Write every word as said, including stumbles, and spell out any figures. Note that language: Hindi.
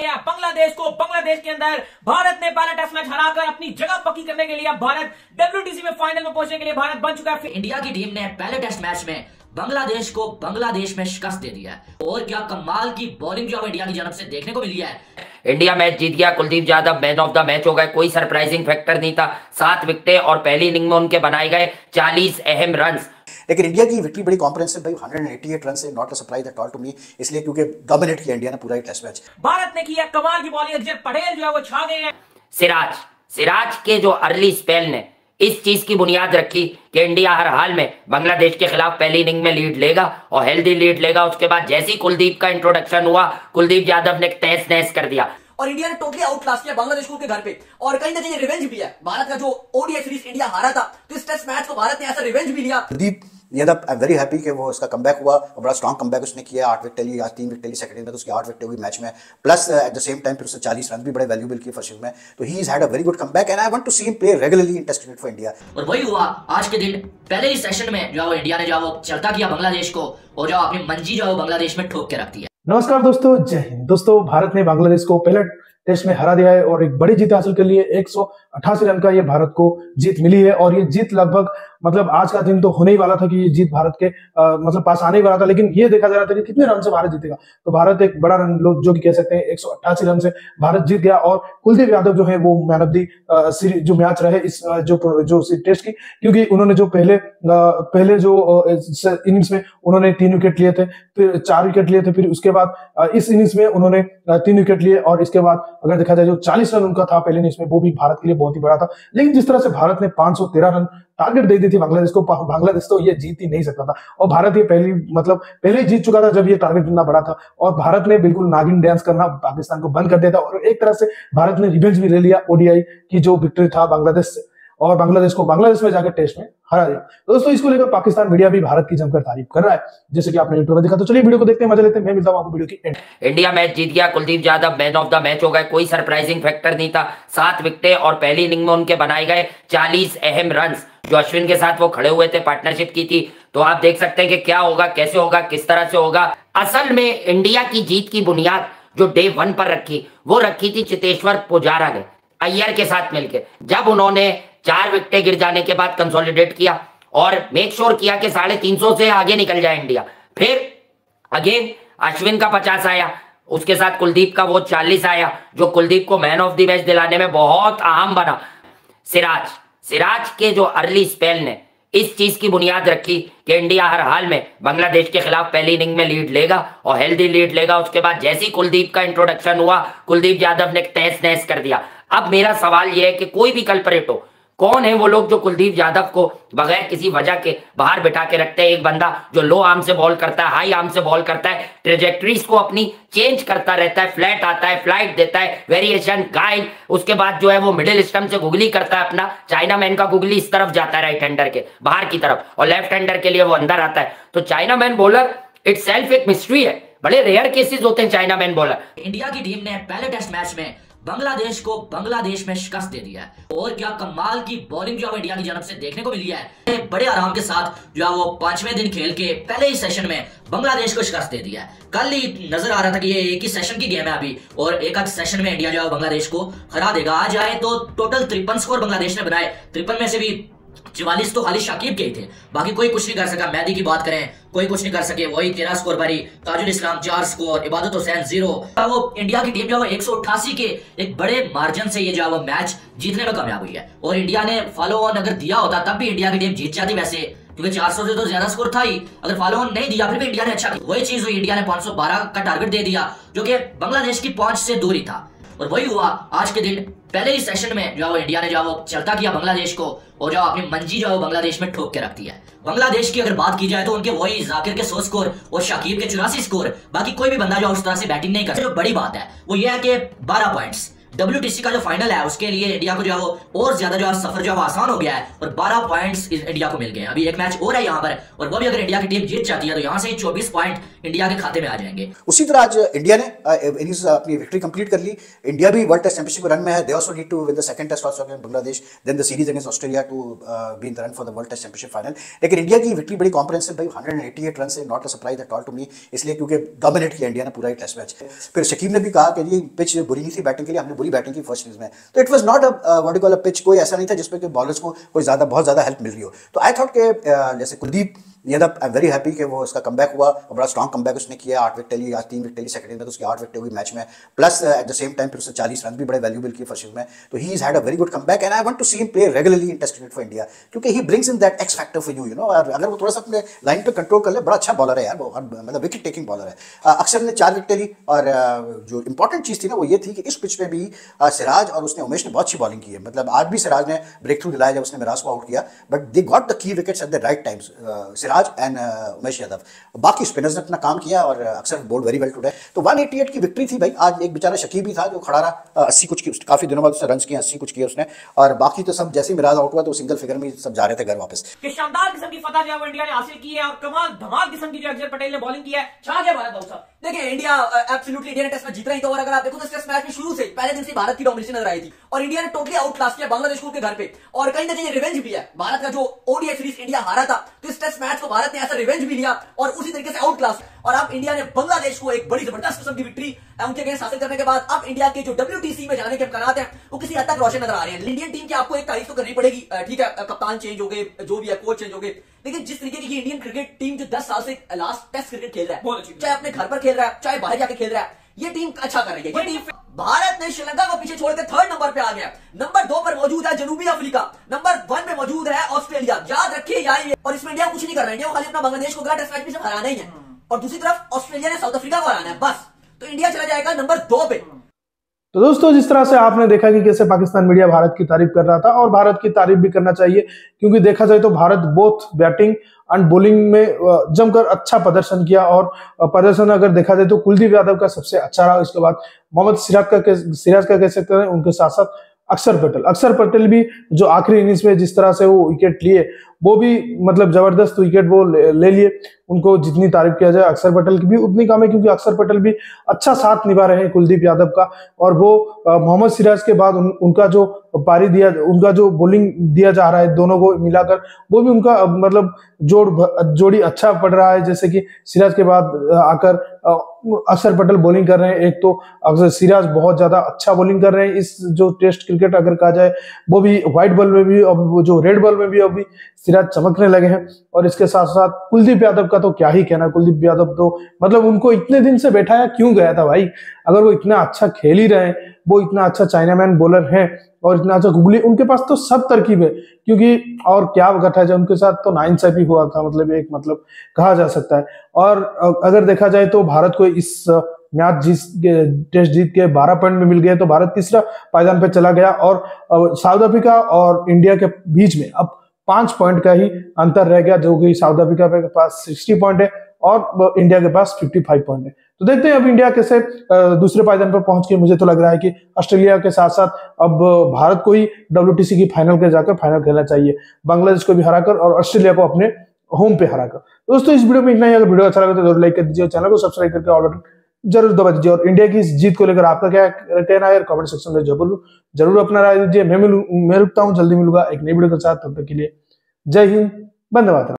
बांग्लादेश को बांग्लादेश के अंदर भारत ने पहला टेस्ट मैच हराकर अपनी जगह पक्की करने के लिए भारत डब्ल्यूटीसी में फाइनल में पहुंचने के लिए भारत बन चुका है। इंडिया की टीम ने पहले टेस्ट मैच में बांग्लादेश को बांग्लादेश में शिकस्त दे दिया है और क्या कमाल की बॉलिंग जो इंडिया की जानब से देखने को मिली है। इंडिया मैच जीत गया, Kuldeep Yadav man of the match हो गए। कोई सरप्राइजिंग फैक्टर नहीं था। सात विकेटें और पहली इनिंग में उनके बनाए गए चालीस अहम रन। लेकिन इंडिया की विक्ट्री बड़ी कॉम्प्रिहेंसिव भाई, एक सौ अट्ठासी रन से not a surprise at all to me, इसलिए क्योंकि डोमिनेट किया इंडिया ने पूरा ही टेस्ट मैच। भारत ने किया कमाल की बॉलिंग, अक्षर पटेल जो है वो छा गए हैं। सिराज सिराज के जो अर्ली स्पेल ने इस चीज की बुनियाद रखी कि इंडिया हर हाल में बांग्लादेश के खिलाफ पहली इनिंग में लीड लेगा और हेल्दी लीड लेगा। उसके बाद जैसे ही कुलदीप का इंट्रोडक्शन हुआ, कुलदीप यादव ने तहस नहस कर दिया और इंडिया ने टोटली आउट क्लास किया बांग्लादेश को उनके घर पे। और कहीं ना कहीं रिवेंज भी है। भारत का जो ओडीआई सीरीज इंडिया हारा था, तो इस टेस्ट मैच को भारत ने ऐसा रिवेंज भी लिया। Kuldeep Yadav I am very happy कि वो इसका कमबैक हुआ और बड़ा स्ट्रॉन्ग कमबैक उसने किया। आठ विकेट ली, आज तीन विकेट ली सेकंड में, तो उसकी आठ विकेट हुई मैच में, plus at the same time फिर उसने चालीस रन भी बड़े वैल्यूबल किए फर्स्ट इनिंग में। तो he is had a very good comeback and I want to see him play regularly in test cricket for India. और वही हुआ आज के दिन। पहले ही सेशन में जो इंडिया ने जो वो चलता किया बांग्लादेश को और जो अपनी मंजी जो बांग्लादेश में ठोक के रखती है। नमस्कार दोस्तों, जय हिंद। दोस्तों, भारत ने बांग्लादेश को पहले टेस्ट में हरा दिया है और एक बड़ी जीत हासिल कर ली है। एक सौ अट्ठासी रन का ये भारत को जीत मिली है और ये जीत लगभग मतलब आज का दिन तो होने ही वाला था कि ये जीत भारत के आ, मतलब पास आने ही वाला था, लेकिन ये देखा जा रहा था कि कितने रन से भारत जीतेगा। तो भारत एक बड़ा रन लोग जो कि कह सकते हैं एक सौ अट्ठासी रन से भारत जीत गया और कुलदीप यादव जो है वो मैन ऑफ दी सीरीज जो मैच रहे इस जो जो टेस्ट की, क्योंकि उन्होंने जो पहले आ, पहले जो इनिंग्स में उन्होंने तीन विकेट लिए थे, फिर चार विकेट लिए थे, फिर उसके बाद इस इनिंग्स में उन्होंने तीन विकेट लिए और इसके बाद अगर देखा जाए जो चालीस रन उनका था पहले इनिंग्स में, वो भी भारत के लिए बहुत ही बड़ा था। लेकिन जिस तरह से भारत ने पांच सौ तेरह रन टारगेट दे दी थी बांग्लादेश को, बांग्लादेश तो ये जीत ही नहीं सकता था और भारत ये पहली मतलब पहले जीत चुका था जब ये टारगेट इतना बड़ा था और भारत ने बिल्कुल नागिन डांस करना पाकिस्तान को बंद कर दिया था और एक तरह से भारत ने रिवेंज भी ले लिया ओडीआई की जो विक्ट्री था बांग्लादेश से और बांग्लादेश को बांग्लादेश में जाकर टेस्ट में हरा दिया। दोस्तों, इसको लेकर पाकिस्तान मीडिया भी भारत की जमकर तारीफ कर रहा है, जैसे कि आपने इंट्रो में देखा। तो चलिए वीडियो को देखते हैं, मजा लेते हैं। मैं मिलता हूं आपको वीडियो की एंड। इंडिया मैच जीत गया, Kuldeep Yadav man of the match हो गए। कोई सरप्राइजिंग फैक्टर नहीं था। सात विकेटें और पहली इनिंग में उनके बनाए गए चालीस अहम रन। जो अश्विन के साथ वो खड़े हुए थे, पार्टनरशिप की थी। तो आप देख सकते हैं कि क्या होगा, कैसे होगा, किस तरह से होगा। असल में इंडिया की जीत की बुनियाद जो डे वन पर रखी, वो रखी थी चेतेश्वर पुजारा ने अय्यर के साथ मिलकर, जब उन्होंने चार विकेटें गिर जाने के बाद कंसोलिडेट किया और मेक श्योर किया कि साढ़े तीन सौ से आगे निकल जाए इंडिया। फिर अगेन अश्विन का पचास आया, उसके साथ कुलदीप का वो चालीस आया, जो कुलदीप को मैन ऑफ द मैच दिलाने में बहुत अहम बना। सिराज सिराज के जो अर्ली स्पेल ने इस चीज की बुनियाद रखी कि इंडिया हर हाल में बांग्लादेश के खिलाफ पहली इनिंग में लीड लेगा और हेल्दी लीड लेगा। उसके बाद जैसे ही कुलदीप का इंट्रोडक्शन हुआ, कुलदीप यादव ने तहस नहस कर दिया। अब मेरा सवाल यह है कि कोई भी कल्परेट हो, कौन है वो लोग जो कुलदीप यादव को बगैर किसी वजह के बाहर बिठा के रखते हैं। एक बंदा जो लो आर्म से बॉल करता है, हाई आर्म से बॉल करता है, ट्रेजेक्टरीज को अपनी चेंज करता रहता है, फ्लैट आता है, फ्लाइट देता है, वेरिएशन, गाइड। उसके बाद जो है वो मिडिल स्टंप से गुगली करता है अपना। चाइना मैन का गुगली इस तरफ जाता है राइट हैंडर के बाहर की तरफ और लेफ्ट हैंडर के लिए वो अंदर आता है। तो china man bowler itself एक मिस्ट्री है। बड़े रेयर केसेस होते हैं चाइना मैन बॉलर। इंडिया की टीम ने पहले टेस्ट मैच में बांग्लादेश को बांग्लादेश में शिकस्त दे दिया है और क्या कमाल की बॉलिंग जो इंडिया की जानब से देखने को मिली है। बड़े आराम के साथ जो है वो पांचवें दिन खेल के पहले ही सेशन में बांग्लादेश को शिकस्त दे दिया है। कल ही नजर आ रहा था कि ये एक ही सेशन की गेम है अभी और एक आध सेशन में इंडिया जो है बांग्लादेश को हरा देगा। आज आए तो टोटल तिरपन स्कोर बांग्लादेश ने बनाए, तिरपन में से भी चवालीस तो खाली शाकिब के ही थे, बाकी कोई कुछ नहीं कर सका। मेहदी की बात करें, कोई कुछ नहीं कर सके। वही तेरह स्कोर बारी, ताजुल इस्लाम चार स्कोर, इबादत हुसैन जीरो। वो इंडिया की टीम जो है एक सौ अट्ठासी के एक बड़े मार्जिन से ये जो है मैच जीतने में कामयाब हुई है और इंडिया ने फॉलो ऑन अगर दिया होता तब भी इंडिया की टीम जीत जाती वैसे, क्योंकि चार सौ से तो ज्यादा स्कोर था ही। अगर फॉलो ऑन नहीं दिया फिर भी इंडिया ने अच्छा किया। वही चीज हुई, इंडिया ने पांच सौ बारह का टारगेट दे दिया जो कि बांग्लादेश की पहुंच से दूर ही था। और वही हुआ आज के दिन। पहले ही सेशन में जो है इंडिया ने जो वो चलता किया बांग्लादेश को और जो अपनी मंजी जो है बांग्लादेश में ठोक के रखती है। बांग्लादेश की अगर बात की जाए तो उनके वही जाकिर के सौ स्कोर और शाकिब के चौरासी स्कोर, बाकी कोई भी बंदा जो उस तरह से बैटिंग नहीं करता। जो बड़ी बात है वो ये है कि बारह पॉइंट्स डब्ल्यूटीसी का जो फाइनल है उसके लिए इंडिया को जो है वो और ज्यादा जो है सफर जो है आसान हो गया है और बारह पॉइंट्स इंडिया को मिल गए। अभी एक मैच और है यहाँ पर और वो भी अगर इंडिया की टीम जीत जाती है तो यहाँ से चौबीस पॉइंट इंडिया के खाते में आ जाएंगे। उसी तरह आज इंडिया ने इनिंग्स अपनी विक्ट्री कंप्लीट कर ली। इंडिया भी वर्ल्ड टेस्ट चैंपियनशिप रन में है। They also need to win the second test also against Bangladesh, then the series against Australia to be in the run for the world test championship final. लेकिन इंडिया की विक्ट्री बड़ी कॉम्प्रिहेंसिव भाई, one hundred eighty eight run से, not a surprise at all to me, इसलिए क्योंकि डोमिनेट किया इंडिया ने पूरा ही टेस्ट मैच। फिर शकीब ने भी कहा कि ये पिच बुरी नहीं थी बैटिंग के लिए, हमने बुरी बैटिंग की फर्स्ट इनिंग्स में, तो it was not a what you call a pitch, कोई ऐसा नहीं था जिसमें कि बॉलर्स को कोई ज्यादा बहुत ज्यादा हेल्प मिल रही हो। तो आई थॉट के जैसे कुलदीप ये आई एम वेरी हैप्पी कि वो उसका कमबैक हुआ और बड़ा स्ट्रॉन्ग कमबैक उसने किया। आठ विकेट ली, आज तीन विकेट ली सेकंड में, तो उसकी आठ विकेट हुई मैच में, plus at the same time फिर उसने चालीस रन भी बड़े वैल्यूबल किए फर्स्ट में। तो he is had a very good comeback and I want to see him play regularly in test cricket for India, क्योंकि he brings in that X factor for you you know. और अगर वो थोड़ा सा अपने लाइन पे कंट्रोल कर ले, बड़ा अच्छा बॉलर है यार वो, मतलब विकेट टेकिंग बॉलर है। अक्सर ने चार विकेट ली और जो इंपॉर्टेंट चीज थी ना वो ये थी कि इस पिच पे भी सिराज और उसने उमेश ने बहुत अच्छी बॉलिंग की है। मतलब आज भी सिराज ने ब्रेक थ्रू दिलाया जब उसने मिराज को आउट किया, but they got the key wickets at the right times, Siraj and Umesh Yadav. बाकी स्पिनर्स ने अपना काम किया और Axar bowled very well today. तो वन एटी एट की विक्ट्री थी भाई। आज एक बेचारा शकीब ही था जो खड़ा रहा, अस्सी कुछ की, काफी दिनों बाद उसने रन किए, अस्सी कुछ किए उसने, और बाकी तो सब जैसे ही मिराज आउट हुआ तो सिंगल फिगर में सब जा रहे थे घर वापस। कि शानदार किस्म की फतह जो है वो इंडिया ने हासिल की है और कमाल धमाल किस्म की जो अक्षर पटेल ने बॉलिंग की है। छा गया भारत साहब। देखिए इंडिया एब्सोल्युटली इंडिया ने टेस्ट मैच जीत रही, तो और अगर आप देखो तो टेस्ट मैच में शुरू से पहले दिन से भारत की डोमिनेशन नजर आई थी और इंडिया ने टोटली आउट क्लास किया बांग्लादेश को उनके घर पे, और कहीं ना कहीं रिवेंज भी है। भारत का जो ओडीआई सीरीज इंडिया हारा था, तो इस टेस्ट मैच को भारत ने ऐसा रिवेंज भी लिया और उसी तरीके से आउट क्लास, और अब इंडिया ने बांग्लादेश को एक बड़ी जबरदस्त किस्म की विक्ट्री उनके अगेंस्ट हासिल करने के बाद अब इंडिया के जो डब्ल्यूटीसी में जाने के इम्कान हैं वो किसी हद तक रोशन नजर आ रहे हैं। इंडियन टीम की आपको एक तारीफ तो करनी पड़ेगी, ठीक है, कप्तान चेंज हो गए, जो भी है कोच चेंज हो गए, लेकिन जिस तरीके की इंडियन क्रिकेट टीम जो दस साल से लास्ट टेस्ट क्रिकेट खेल रहा है, चाहे अपने घर पर खेल रहा है चाहे बाहर जाके खेल रहा है, ये टीम अच्छा कर रही है। ये टीम भारत ने श्रीलंका को पीछे छोड़कर थर्ड नंबर पे आ गया। नंबर दो पर मौजूद है जनूबी अफ्रीका, नंबर वन में मौजूद है ऑस्ट्रेलिया। याद रखिए यार, और इसमें इंडिया कुछ नहीं कर रहा है, इंडिया को खाली अपना बांग्लादेश को टेस्ट मैच में सिर्फ हराना ही है, और दूसरी तरफ ऑस्ट्रेलिया ने साउथ अफ्रीका को हराना है बस। तो इंडिया चला जाएगा नंबर दो पे। तो दोस्तों जिस तरह से आपने देखा कि कैसे पाकिस्तान मीडिया भारत की तारीफ कर रहा था, और भारत की तारीफ भी करना चाहिए, क्योंकि देखा जाए तो Bharat both batting and bowling में जमकर अच्छा प्रदर्शन किया। और प्रदर्शन अगर देखा जाए तो कुलदीप यादव का सबसे अच्छा रहा। इसके बाद मोहम्मद सिराज का सिराज का कह सकते हैं, उनके साथ साथ अक्षर पटेल अक्षर पटेल भी जो आखिरी इनिंग्स में जिस तरह से वो विकेट लिए, वो भी मतलब जबरदस्त विकेट वो ले लिए। उनको जितनी तारीफ किया जाए अक्षर पटेल की भी उतनी कम है, क्योंकि अक्षर पटेल भी अच्छा साथ निभा रहे हैं कुलदीप यादव का। और वो मोहम्मद सिराज के बाद उन, उनका जो पारी दिया, उनका जो बॉलिंग दिया जा रहा है दोनों को मिलाकर, वो भी उनका मतलब जोड़ जोड़ी अच्छा पड़ रहा है। जैसे कि सिराज के बाद आकर अक्षर पटेल बॉलिंग कर रहे हैं। एक तो अक्षर सिराज बहुत ज्यादा अच्छा बॉलिंग कर रहे हैं इस जो टेस्ट क्रिकेट अगर कहा जाए, वो भी व्हाइट बॉल में भी, अब जो रेड बॉल में भी अभी सिराज चमकने लगे हैं। और इसके साथ साथ कुलदीप यादव का तो क्या ही कहना। कुलदीप यादव तो मतलब उनको इतने दिन से बैठाया क्यों गया था भाई? अगर वो इतना अच्छा खेल ही रहे हैं, वो इतना अच्छा चाइनामैन बॉलर हैं और इतना अच्छा गुगली, उनके पास तो सब तरकीब है। क्योंकि और क्या घटा जाए, उनके साथ तो नाइंसाफी हुआ था, मतलब एक मतलब कहा जा सकता है। और अगर देखा जाए तो भारत को इस मैच जीत टेस्ट जीत के बारह पॉइंट में मिल गए, तो भारत तीसरा पायदान पे चला गया। और साउथ अफ्रीका और इंडिया के बीच में अब पांच पॉइंट का ही अंतर रह गया, जो कि साउथ अफ्रीका के पास साठ पॉइंट है और इंडिया के पास पचपन पॉइंट है। तो देखते हैं अब इंडिया कैसे दूसरे पायदान पर पहुंच के। मुझे तो लग रहा है कि ऑस्ट्रेलिया के साथ साथ अब भारत को ही डब्ल्यूटीसी की फाइनल के जाकर फाइनल खेलना चाहिए, बांग्लादेश को भी हराकर और ऑस्ट्रेलिया को अपने होम पे हराकर। दोस्तों इस वीडियो में इतना ही। अगर वीडियो अच्छा लगे तो जरूर लाइक कर दीजिए, चैनल को सब्सक्राइब करके ऑल बटन जरूर दबा दीजिए। और इंडिया की इस जीत को लेकर आपका क्या कहना है कमेंट सेक्शन में जरूर जरूर अपना राय दीजिए। मैं मिलूं मैं रुकता हूं, जल्दी मिलूंगा एक नई वीडियो के साथ। तब तक के लिए जय हिंद, वंदे मातरम।